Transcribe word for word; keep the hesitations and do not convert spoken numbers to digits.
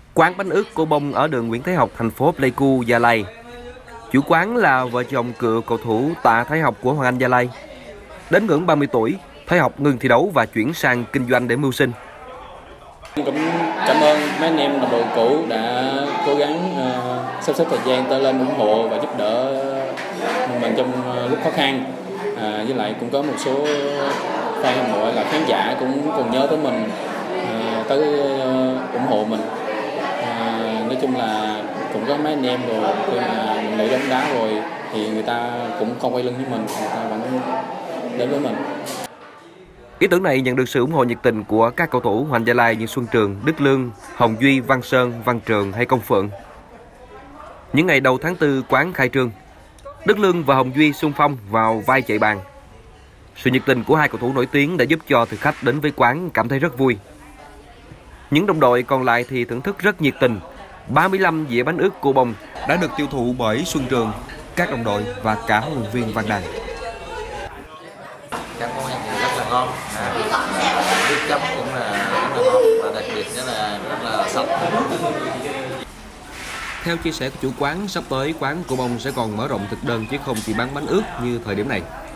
Quán bánh ướt Cô Bông ở đường Nguyễn Thái Học, thành phố Pleiku, Gia Lai. Chủ quán là vợ chồng cựu cầu thủ Tạ Thái Học của Hoàng Anh Gia Lai. Đến ngưỡng ba mươi tuổi, Thái Học ngừng thi đấu và chuyển sang kinh doanh để mưu sinh. Cũng cảm ơn mấy anh em đồng đội cũ đã cố gắng uh, sắp xếp thời gian tới lên ủng hộ và giúp đỡ mình trong uh, lúc khó khăn. À, với lại cũng có một số fan hâm mộ là khán giả cũng còn nhớ tới mình, uh, tới uh, ủng hộ mình. Uh, nói chung là cũng có mấy anh em rồi khi mà mình nghỉ bóng đá rồi thì người ta cũng không quay lưng với mình, người ta vẫn đến với mình. Ý tưởng này nhận được sự ủng hộ nhiệt tình của các cầu thủ Hoàng Anh Gia Lai như Xuân Trường, Đức Lương, Hồng Duy, Văn Sơn, Văn Trường hay Công Phượng. Những ngày đầu tháng tư quán khai trương, Đức Lương và Hồng Duy xung phong vào vai chạy bàn. Sự nhiệt tình của hai cầu thủ nổi tiếng đã giúp cho thực khách đến với quán cảm thấy rất vui. Những đồng đội còn lại thì thưởng thức rất nhiệt tình. ba mươi lăm dĩa bánh ướt Cô Bông đã được tiêu thụ bởi Xuân Trường, các đồng đội và cả huấn luyện viên Văn Đàn. Các món ăn rất là ngon, à, nước chấm cũng là rất là ngon và đặc biệt nữa là rất là sạch. Theo chia sẻ của chủ quán, sắp tới quán Cô Bông sẽ còn mở rộng thực đơn chứ không chỉ bán bánh ướt như thời điểm này.